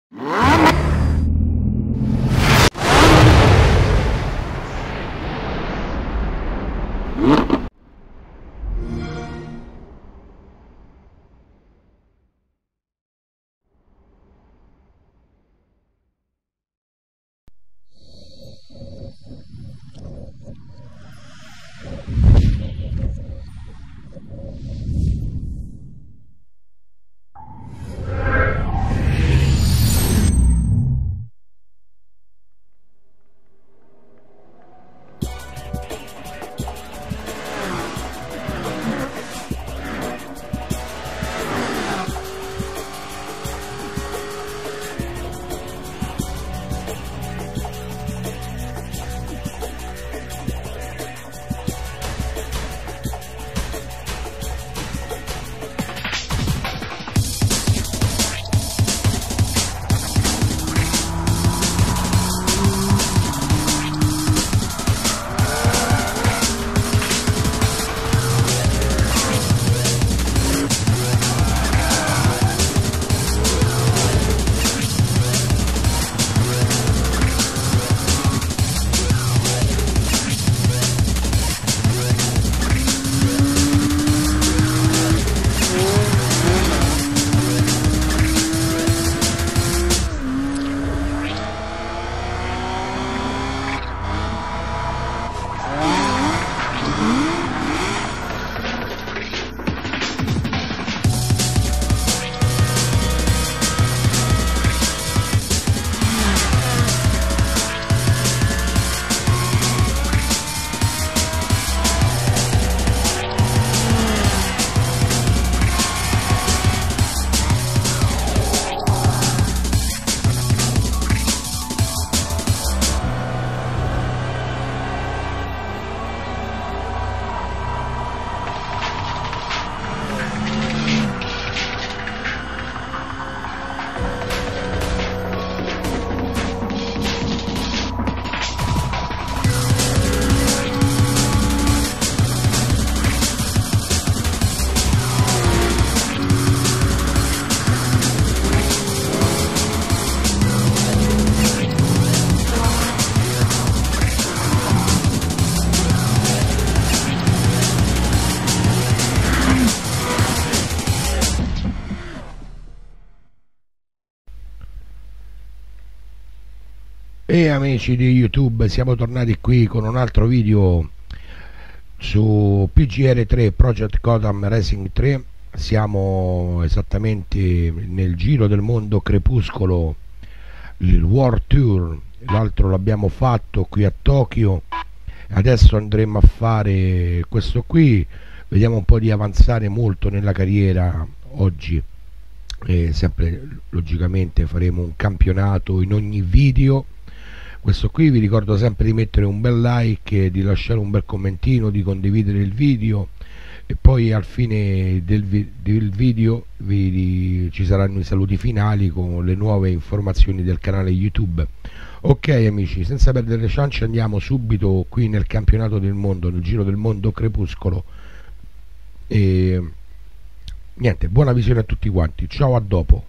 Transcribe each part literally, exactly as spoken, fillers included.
E amici di YouTube, siamo tornati qui con un altro video su P G R tre Project Gotham Racing tre. Siamo esattamente nel giro del mondo Crepuscolo, il World Tour. L'altro l'abbiamo fatto qui a Tokyo, adesso andremo a fare questo qui. Vediamo un po' di avanzare molto nella carriera oggi. E sempre logicamente faremo un campionato in ogni video. Questo qui vi ricordo sempre di mettere un bel like, di lasciare un bel commentino, di condividere il video, e poi al fine del, vi del video vi, ci saranno i saluti finali con le nuove informazioni del canale YouTube. Ok amici, senza perdere le ciance andiamo subito qui nel campionato del mondo, nel giro del mondo Crepuscolo. E niente, buona visione a tutti quanti, ciao, a dopo.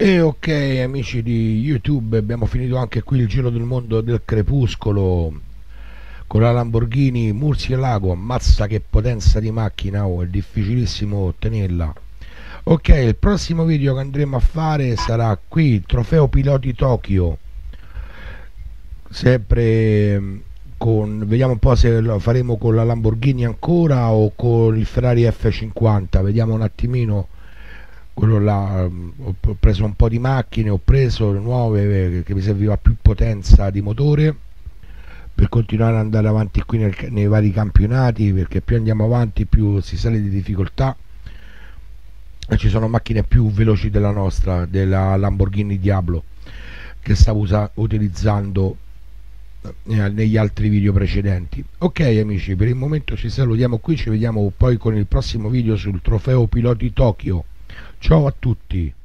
E ok amici di YouTube, abbiamo finito anche qui il giro del mondo del crepuscolo con la Lamborghini Murcielago. Ammazza che potenza di macchina, oh, è difficilissimo ottenerla. Ok, il prossimo video che andremo a fare sarà qui, il trofeo piloti Tokyo, sempre mm, con, vediamo un po' se lo faremo con la Lamborghini ancora o con il Ferrari F cinquanta, vediamo un attimino. Quello là, mm, ho preso un po' di macchine, ho preso nuove eh, che mi serviva più potenza di motore per continuare ad andare avanti qui nel- nei vari campionati, perché più andiamo avanti più si sale di difficoltà e ci sono macchine più veloci della nostra, della Lamborghini Diablo, che stavo usa- utilizzando eh, negli altri video precedenti. Ok amici, per il momento ci salutiamo qui, ci vediamo poi con il prossimo video sul trofeo piloti Tokyo. Ciao a tutti.